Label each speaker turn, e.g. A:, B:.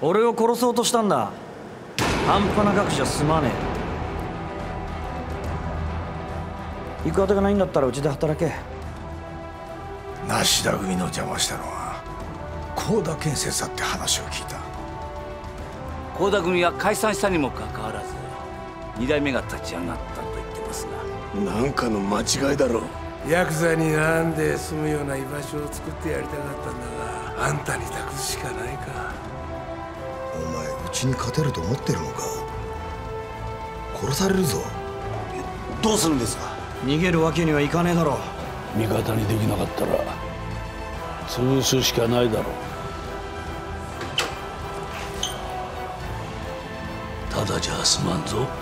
A: 俺を殺そうとしたんだ。半端な額じゃ済まねえ。行く当てがないんだったらうちで働け。
B: 梨田組の邪魔したのは甲田建設だって話を聞いた。
C: 甲田組は解散したにもかかわらず2代目が立ち上がったと言ってますが、
D: なんかの間違いだろう。
E: ヤクザになんで住むような居場所を作ってやりたかったんだが、あんたに託すしかないか。
D: お前うちに勝てると思ってるのか。殺されるぞ。どうするんですか。
A: 逃げるわけにはいかねえだろ。
F: 味方にできなかったら潰すしかないだろう。ただじゃ済まんぞ。